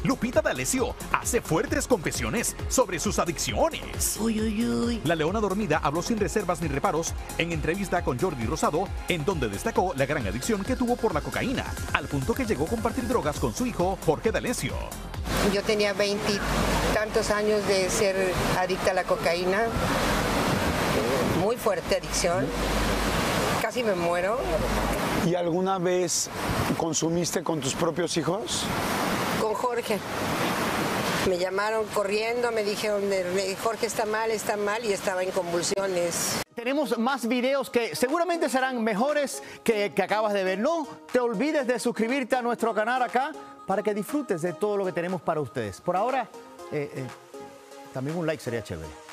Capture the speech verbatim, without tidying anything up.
Lupita D'Alessio hace fuertes confesiones sobre sus adicciones. Uy, uy, uy. La Leona Dormida habló sin reservas ni reparos en entrevista con Jordi Rosado, en donde destacó la gran adicción que tuvo por la cocaína, al punto que llegó a compartir drogas con su hijo Jorge D'Alessio. Yo tenía veintitantos años de ser adicta a la cocaína, muy fuerte adicción, casi me muero. ¿Y alguna vez consumiste con tus propios hijos? Con Jorge. Me llamaron corriendo, me dijeron, Jorge está mal, está mal, y estaba en convulsiones. Tenemos más videos que seguramente serán mejores que, que acabas de ver. No te olvides de suscribirte a nuestro canal acá para que disfrutes de todo lo que tenemos para ustedes. Por ahora, eh, eh, también un like sería chévere.